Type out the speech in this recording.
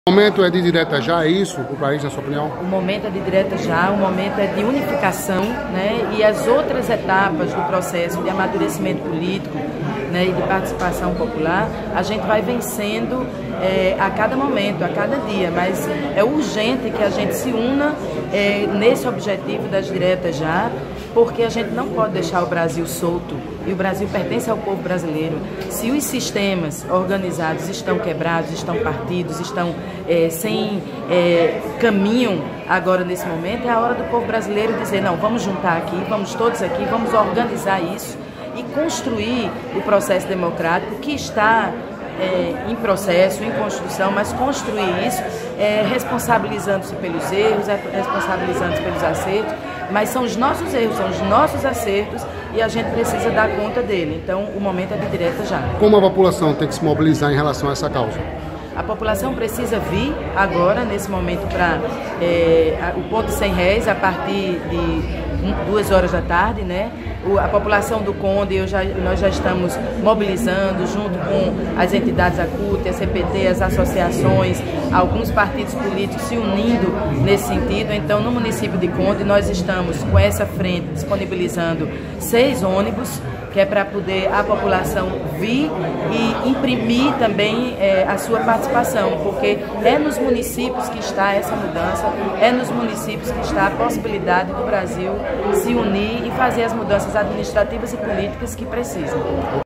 O momento é de direta já, é isso o país, na sua opinião? O momento é de direta já, o momento é de unificação, né? E as outras etapas do processo de amadurecimento político, né, e de participação popular, a gente vai vencendo a cada momento, a cada dia, mas é urgente que a gente se una nesse objetivo das diretas já, porque a gente não pode deixar o Brasil solto, e o Brasil pertence ao povo brasileiro. Se os sistemas organizados estão quebrados, estão partidos, estão sem caminho agora nesse momento, é a hora do povo brasileiro dizer, não, vamos juntar aqui, vamos todos aqui, vamos organizar isso e construir o processo democrático que está em processo, em construção, mas construir isso responsabilizando-se pelos erros, responsabilizando-se pelos acertos, mas são os nossos erros, são os nossos acertos e a gente precisa dar conta dele. Então o momento é de direta já. Como a população tem que se mobilizar em relação a essa causa? A população precisa vir agora, nesse momento, para o ponto de R$100 a partir de 2 horas da tarde, né? A população do Conde, nós já estamos mobilizando junto com as entidades a CUT, a CPT, as associações, alguns partidos políticos se unindo nesse sentido. Então, no município de Conde, nós estamos com essa frente disponibilizando 6 ônibus, que é para poder a população vir e imprimir também a sua participação, porque é nos municípios que está essa mudança, é nos municípios que está a possibilidade do Brasil se unir e fazer as mudanças administrativas e políticas que precisam.